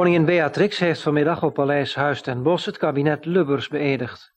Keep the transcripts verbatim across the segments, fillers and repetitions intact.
Koningin Beatrix heeft vanmiddag op Paleis Huis ten Bosch het kabinet Lubbers beëdigd.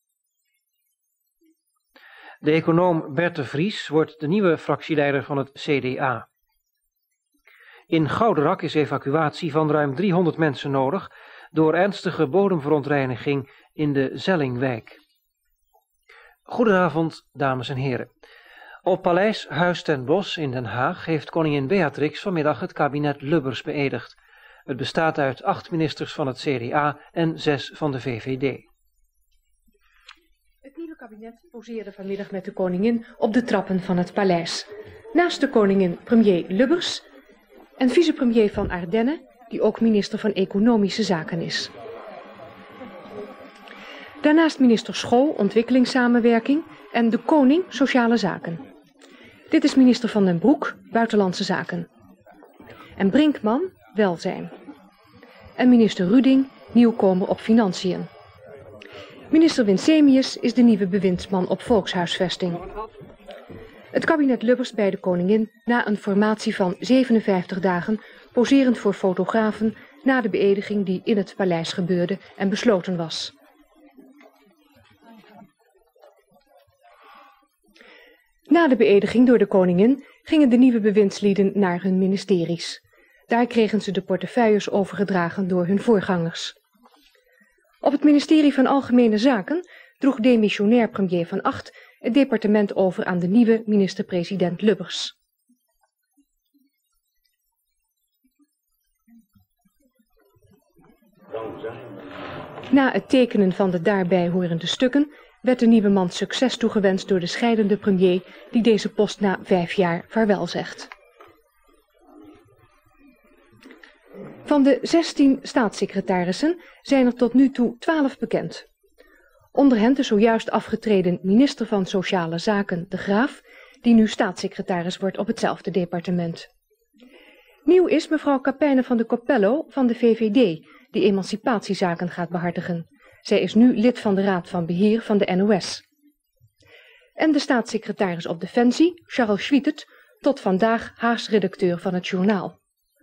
De econoom Bert de Vries wordt de nieuwe fractieleider van het C D A. In Gouderak is evacuatie van ruim driehonderd mensen nodig door ernstige bodemverontreiniging in de Zellingwijk. Goedenavond, dames en heren. Op Paleis Huis ten Bosch in Den Haag heeft koningin Beatrix vanmiddag het kabinet Lubbers beëdigd. Het bestaat uit acht ministers van het C D A en zes van de V V D. Het nieuwe kabinet poseerde vanmiddag met de koningin op de trappen van het paleis. Naast de koningin premier Lubbers en vicepremier van Ardennen, die ook minister van Economische Zaken is. Daarnaast minister Schoo, Ontwikkelingssamenwerking en de koning Sociale Zaken. Dit is minister Van den Broek, Buitenlandse Zaken. En Brinkman, Welzijn. En minister Ruding, nieuwkomer op Financiën. Minister Winsemius is de nieuwe bewindsman op volkshuisvesting. Het kabinet Lubbers bij de koningin na een formatie van zevenenvijftig dagen, poserend voor fotografen na de beëdiging die in het paleis gebeurde en besloten was. Na de beëdiging door de koningin gingen de nieuwe bewindslieden naar hun ministeries. Daar kregen ze de portefeuilles overgedragen door hun voorgangers. Op het ministerie van Algemene Zaken droeg demissionair premier Van Agt het departement over aan de nieuwe minister-president Lubbers. Na het tekenen van de daarbij horende stukken werd de nieuwe man succes toegewenst door de scheidende premier die deze post na vijf jaar vaarwel zegt. Van de zestien staatssecretarissen zijn er tot nu toe twaalf bekend. Onder hen de zojuist afgetreden minister van Sociale Zaken, De Graaf, die nu staatssecretaris wordt op hetzelfde departement. Nieuw is mevrouw Capijne van de Coppello van de V V D, die emancipatiezaken gaat behartigen. Zij is nu lid van de Raad van Beheer van de N O S. En de staatssecretaris op Defensie, Charles Schwietert, tot vandaag Haags redacteur van het journaal.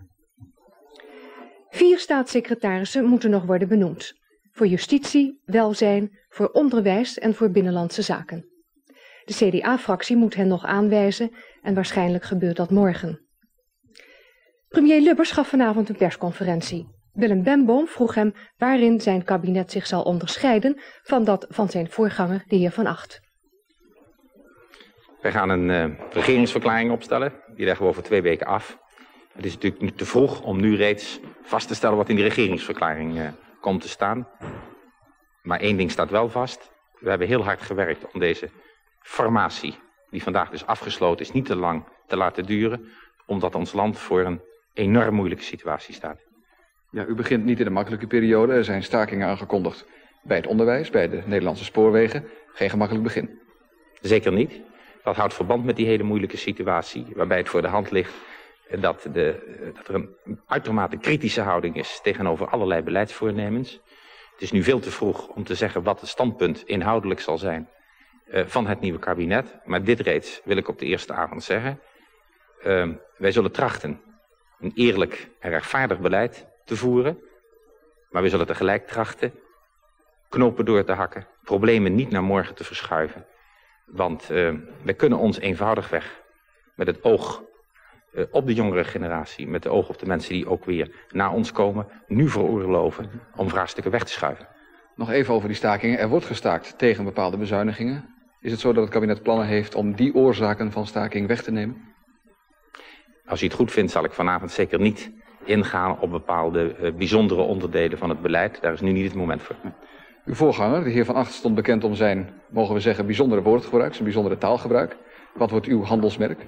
Vier staatssecretarissen moeten nog worden benoemd. Voor justitie, welzijn, voor onderwijs en voor binnenlandse zaken. De C D A-fractie moet hen nog aanwijzen en waarschijnlijk gebeurt dat morgen. Premier Lubbers gaf vanavond een persconferentie. Willem Bemboom vroeg hem waarin zijn kabinet zich zal onderscheiden van dat van zijn voorganger, de heer Van Agt. Wij gaan een uh, regeringsverklaring opstellen. Die leggen we over twee weken af. Het is natuurlijk nu te vroeg om nu reeds vast te stellen wat in die regeringsverklaring uh, komt te staan. Maar één ding staat wel vast. We hebben heel hard gewerkt om deze formatie, die vandaag dus afgesloten is, niet te lang te laten duren. Omdat ons land voor een enorm moeilijke situatie staat. Ja, u begint niet in een makkelijke periode. Er zijn stakingen aangekondigd bij het onderwijs, bij de Nederlandse spoorwegen. Geen gemakkelijk begin. Zeker niet. Dat houdt verband met die hele moeilijke situatie, waarbij het voor de hand ligt dat, de, dat er een uitermate kritische houding is tegenover allerlei beleidsvoornemens. Het is nu veel te vroeg om te zeggen wat het standpunt inhoudelijk zal zijn uh, van het nieuwe kabinet. Maar dit reeds wil ik op de eerste avond zeggen. Uh, wij zullen trachten een eerlijk en rechtvaardig beleid te voeren. Maar we zullen tegelijk trachten knopen door te hakken, problemen niet naar morgen te verschuiven. Want uh, we kunnen ons eenvoudigweg met het oog uh, op de jongere generatie, met het oog op de mensen die ook weer na ons komen, nu veroorloven om vraagstukken weg te schuiven. Nog even over die stakingen. Er wordt gestaakt tegen bepaalde bezuinigingen. Is het zo dat het kabinet plannen heeft om die oorzaken van staking weg te nemen? Als u het goed vindt, zal ik vanavond zeker niet ingaan op bepaalde uh, bijzondere onderdelen van het beleid. Daar is nu niet het moment voor. Uw voorganger, de heer Van Agt, stond bekend om zijn, mogen we zeggen, bijzondere woordgebruik, zijn bijzondere taalgebruik. Wat wordt uw handelsmerk?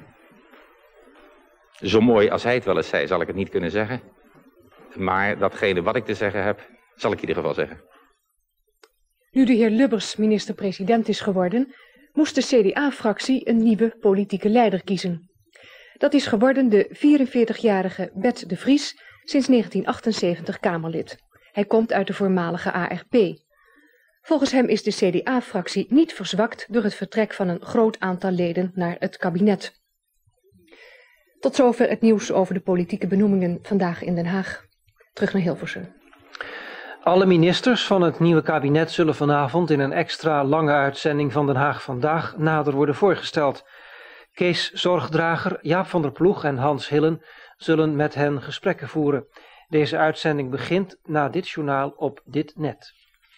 Zo mooi als hij het wel eens zei, zal ik het niet kunnen zeggen. Maar datgene wat ik te zeggen heb, zal ik in ieder geval zeggen. Nu de heer Lubbers minister-president is geworden, moest de C D A-fractie een nieuwe politieke leider kiezen. Dat is geworden de vierenveertigjarige Bert de Vries, sinds negentien achtenzeventig Kamerlid. Hij komt uit de voormalige A R P. Volgens hem is de C D A-fractie niet verzwakt door het vertrek van een groot aantal leden naar het kabinet. Tot zover het nieuws over de politieke benoemingen vandaag in Den Haag. Terug naar Hilversum. Alle ministers van het nieuwe kabinet zullen vanavond in een extra lange uitzending van Den Haag Vandaag nader worden voorgesteld. Kees Zorgdrager, Jaap van der Ploeg en Hans Hillen zullen met hen gesprekken voeren. Deze uitzending begint na dit journaal op dit net.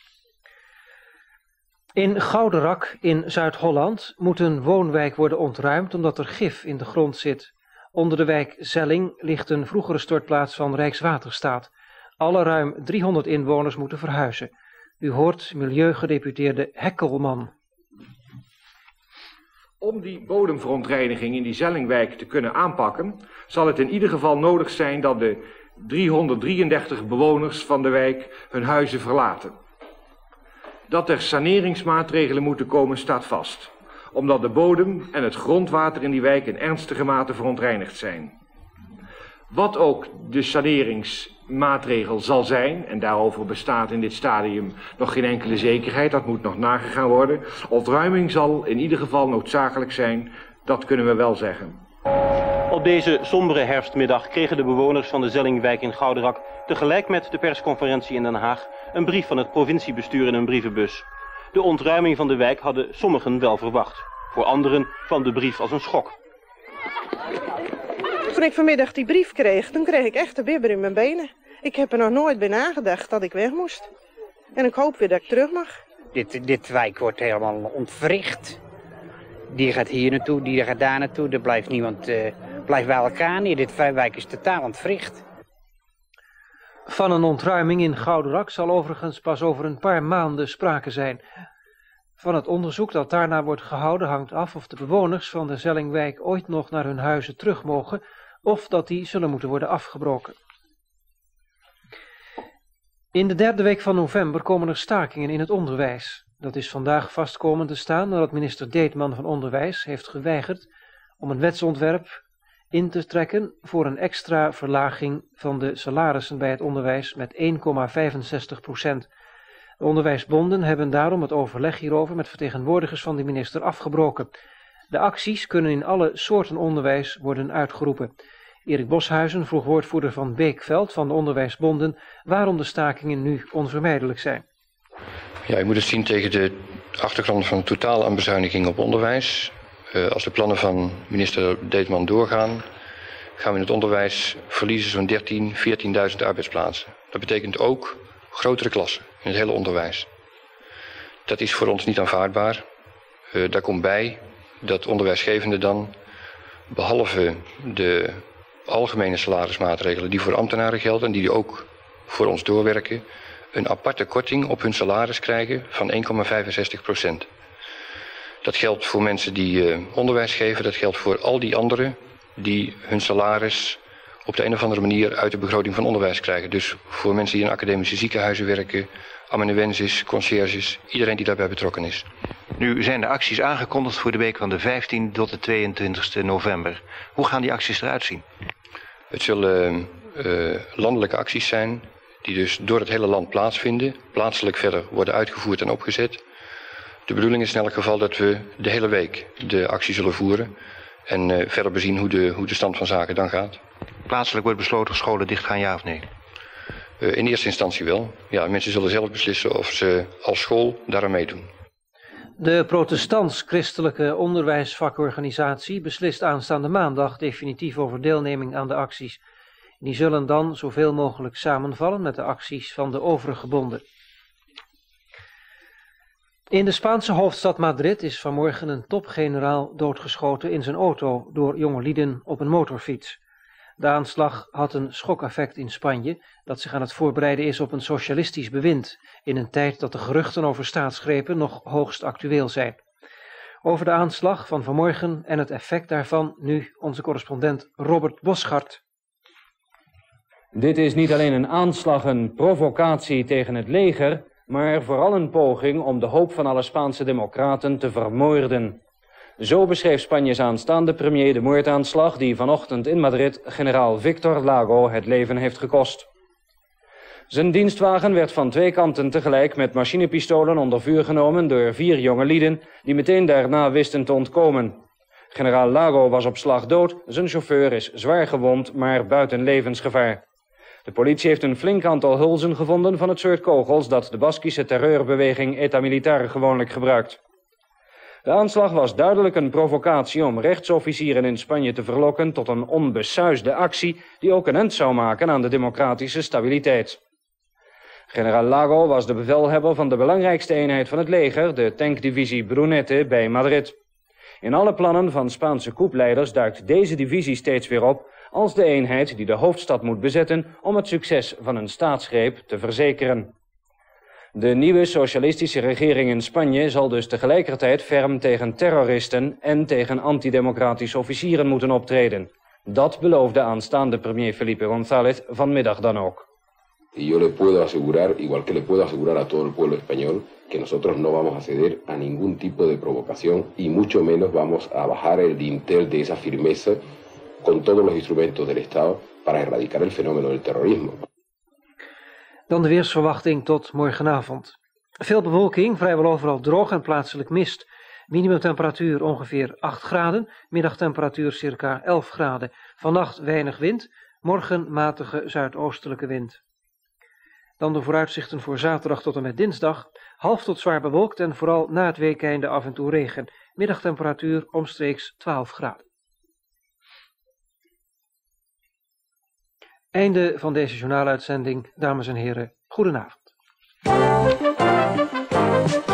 In Gouderak in Zuid-Holland moet een woonwijk worden ontruimd omdat er gif in de grond zit. Onder de wijk Zelling ligt een vroegere stortplaats van Rijkswaterstaat. Alle ruim driehonderd inwoners moeten verhuizen. U hoort milieugedeputeerde Hekkelman. Om die bodemverontreiniging in die Zellingwijk te kunnen aanpakken, zal het in ieder geval nodig zijn dat de driehonderddrieëndertig bewoners van de wijk hun huizen verlaten. Dat er saneringsmaatregelen moeten komen staat vast, omdat de bodem en het grondwater in die wijk in ernstige mate verontreinigd zijn. Wat ook de saneringsmaatregel zal zijn, en daarover bestaat in dit stadium nog geen enkele zekerheid, dat moet nog nagegaan worden. Ontruiming zal in ieder geval noodzakelijk zijn, dat kunnen we wel zeggen. Op deze sombere herfstmiddag kregen de bewoners van de Zellingwijk in Gouderak tegelijk met de persconferentie in Den Haag een brief van het provinciebestuur in een brievenbus. De ontruiming van de wijk hadden sommigen wel verwacht. Voor anderen kwam de brief als een schok. Toen ik vanmiddag die brief kreeg, toen kreeg ik echt de bibber in mijn benen. Ik heb er nog nooit bij nagedacht dat ik weg moest. En ik hoop weer dat ik terug mag. Dit, dit wijk wordt helemaal ontwricht. Die gaat hier naartoe, die gaat daar naartoe. Er blijft niemand uh, blijft bij elkaar neer. Dit wijk is totaal ontwricht. Van een ontruiming in Gouderak zal overigens pas over een paar maanden sprake zijn. Van het onderzoek dat daarna wordt gehouden hangt af of de bewoners van de Zellingwijk ooit nog naar hun huizen terug mogen of dat die zullen moeten worden afgebroken. In de derde week van november komen er stakingen in het onderwijs. Dat is vandaag vast komen te staan nadat minister Deetman van Onderwijs heeft geweigerd om een wetsontwerp in te trekken voor een extra verlaging van de salarissen bij het onderwijs met één komma vijfenzestig procent. De onderwijsbonden hebben daarom het overleg hierover met vertegenwoordigers van de minister afgebroken. De acties kunnen in alle soorten onderwijs worden uitgeroepen. Erik Boshuizen vroeg woordvoerder van Beekveld van de onderwijsbonden waarom de stakingen nu onvermijdelijk zijn. Ja, je moet het zien tegen de achtergrond van het totaal aan bezuiniging op onderwijs. Uh, als de plannen van minister Deetman doorgaan, gaan we in het onderwijs verliezen zo'n dertien, veertienduizend arbeidsplaatsen. Dat betekent ook grotere klassen in het hele onderwijs. Dat is voor ons niet aanvaardbaar. Uh, daar komt bij dat onderwijsgevenden dan, behalve de algemene salarismaatregelen die voor ambtenaren gelden en die ook voor ons doorwerken, een aparte korting op hun salaris krijgen van één komma vijfenzestig procent. Dat geldt voor mensen die uh, onderwijs geven, dat geldt voor al die anderen die hun salaris op de een of andere manier uit de begroting van onderwijs krijgen. Dus voor mensen die in academische ziekenhuizen werken, amanuensis, conciërges, iedereen die daarbij betrokken is. Nu zijn de acties aangekondigd voor de week van de vijftiende tot de tweeëntwintigste november. Hoe gaan die acties eruit zien? Het zullen uh, landelijke acties zijn die dus door het hele land plaatsvinden, plaatselijk verder worden uitgevoerd en opgezet. De bedoeling is in elk geval dat we de hele week de actie zullen voeren en uh, verder bezien hoe de, hoe de stand van zaken dan gaat. Plaatselijk wordt besloten of scholen dichtgaan, ja of nee? Uh, in eerste instantie wel. Ja, mensen zullen zelf beslissen of ze als school daaraan meedoen. De protestants-christelijke onderwijsvakorganisatie beslist aanstaande maandag definitief over deelneming aan de acties. Die zullen dan zoveel mogelijk samenvallen met de acties van de overige bonden. In de Spaanse hoofdstad Madrid is vanmorgen een topgeneraal doodgeschoten in zijn auto door jongelieden op een motorfiets. De aanslag had een schokeffect in Spanje, dat zich aan het voorbereiden is op een socialistisch bewind, in een tijd dat de geruchten over staatsgrepen nog hoogst actueel zijn. Over de aanslag van vanmorgen en het effect daarvan nu onze correspondent Robert Boschart. Dit is niet alleen een aanslag, een provocatie tegen het leger, maar vooral een poging om de hoop van alle Spaanse democraten te vermoorden. Zo beschreef Spanjes aanstaande premier de moordaanslag die vanochtend in Madrid generaal Victor Lago het leven heeft gekost. Zijn dienstwagen werd van twee kanten tegelijk met machinepistolen onder vuur genomen door vier jonge lieden die meteen daarna wisten te ontkomen. Generaal Lago was op slag dood, zijn chauffeur is zwaar gewond, maar buiten levensgevaar. De politie heeft een flink aantal hulzen gevonden van het soort kogels dat de Baskische terreurbeweging Eta Militar gewoonlijk gebruikt. De aanslag was duidelijk een provocatie om rechtsofficieren in Spanje te verlokken tot een onbesuisde actie die ook een eind zou maken aan de democratische stabiliteit. Generaal Lago was de bevelhebber van de belangrijkste eenheid van het leger, de tankdivisie Brunete bij Madrid. In alle plannen van Spaanse koepleiders duikt deze divisie steeds weer op als de eenheid die de hoofdstad moet bezetten om het succes van een staatsgreep te verzekeren. De nieuwe socialistische regering in Spanje zal dus tegelijkertijd ferm tegen terroristen en tegen antidemocratische officieren moeten optreden. Dat beloofde aanstaande premier Felipe González vanmiddag dan ook. Y yo le puedo asegurar, igual que le puedo asegurar a todo el pueblo español, que nosotros no vamos a ceder a ningún tipo de provocación y mucho menos vamos a bajar el dintel de esa firmeza con todos los instrumentos del Estado para erradicar el fenómeno del terrorismo. Dan de weersverwachting tot morgenavond. Veel bewolking, vrijwel overal droog en plaatselijk mist. Minimumtemperatuur ongeveer acht graden, middagtemperatuur circa elf graden. Vannacht weinig wind, morgen matige zuidoostelijke wind. Dan de vooruitzichten voor zaterdag tot en met dinsdag. Half tot zwaar bewolkt en vooral na het weekeinde af en toe regen. Middagtemperatuur omstreeks twaalf graden. Einde van deze journaaluitzending, dames en heren. Goedenavond.